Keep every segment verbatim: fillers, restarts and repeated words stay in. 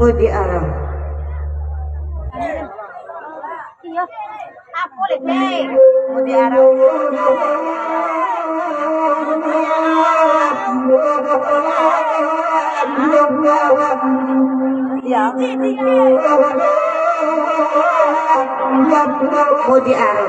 Mutiara. Iya, aku lihat Mutiara. Ya, Mutiara.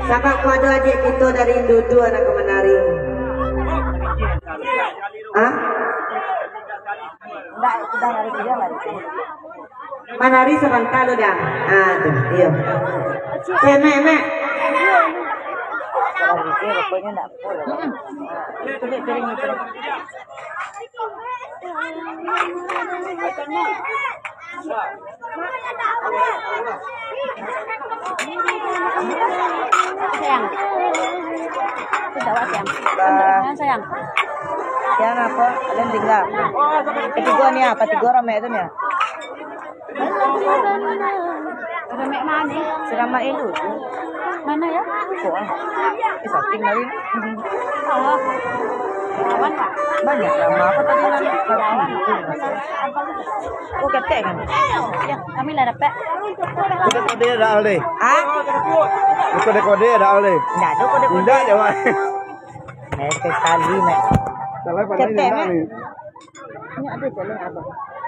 Sama kuadu adik kita dari Indudu anak menari. Hah? Enggak, sudah nari dia lagi. Menari sebentar lu dah. Ah, tuh, iya. Eh, mek, mek. Kalau gitu rupanya enggak boleh. Itu piring itu. Sayang. Sudah was sayang. Bah. Sayang. Sayang apa? Kalian tinggal. Ketiga nih apa? Tiga orang mek itu nih. Orang mek mana? Seramak itu. Mana ya? Kok? Eh, saking dari. Oh. Lawan Pak. Banyak lama apa tadi nanti? Oh, ketek kan? Ya, kami lah dapat. Kode-kode ada oleh. Ah? Kode-kode ada oleh. Enggak ada kode-kode. Tidak ya, Pak. Eh, sekali, Mek. Salah pada ini enggak nih. Ini ada jalan apa?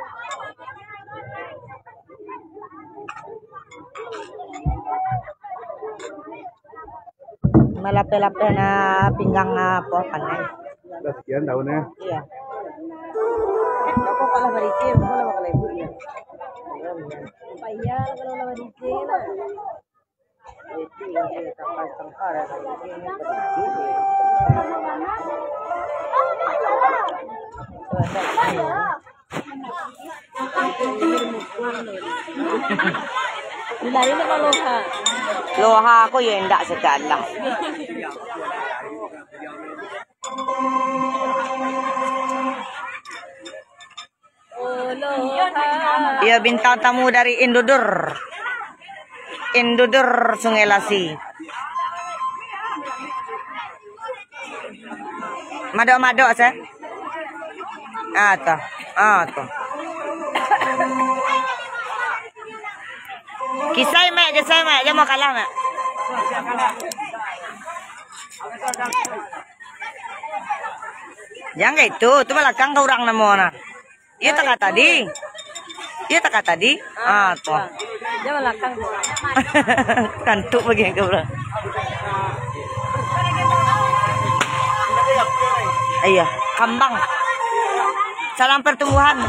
Melape-lape na pinggang na po kanay. Sudah sekian tahunnya. Iya. Ako kalah bariki, ako kalah bakal ibu ya. Paya kalau lawan bariki na. Itu yang saya tapas tangkara bariki ni bariki. Lari na loha. Loha ako yung enggak segala. Iya, bintang tamu dari Indudur. Indudur Sungai Lasi. Mado-mado saya. Ah, tuh. Ah, tuh. Kisah mek, kisah mek, dia mau kalah mek. Jangan itu, itu belakang ke orang namanya. Iya tak tadi. Iya tak tadi. Ah, tuh. Dia belakang. Kantuk bagian ke belakang. Iya, kambang. Salam pertumbuhan.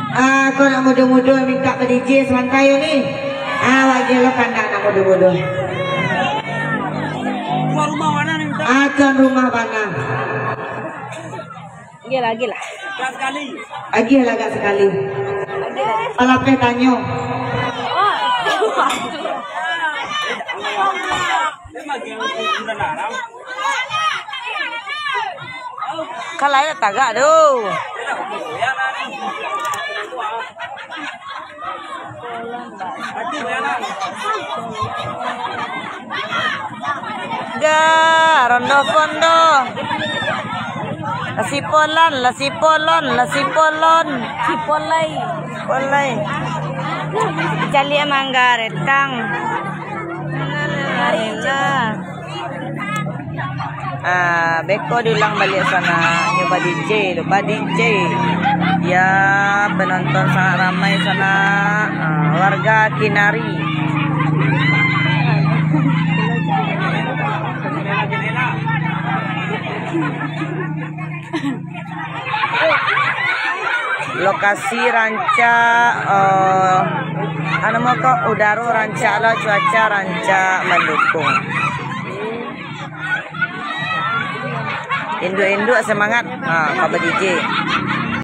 Ah, kau nak muda-muda minta ke D J semantai ni. Ah, bagi lo kandang nak muda-muda. Tuan rumah mana ni? Ah, tuan rumah mana? Lagi lagi lah. Sekali. Lagi agak sekali. Kalau pe tanya. Kalau ada tagak tu. Ga, rondo kondo. Lasipolan, lasipolon, lasipolon. Sipolai. Polai. Jali mangga retang. Marina. Ah, beko diulang balik sana. Nyoba D J, lupa D J. Ya, penonton sangat ramai sana. Ah, warga Kinari. Lokasi ranca uh, anu mau kok udara ranca lo cuaca ranca mendukung. Induk-induk semangat. Ah, Pak D J.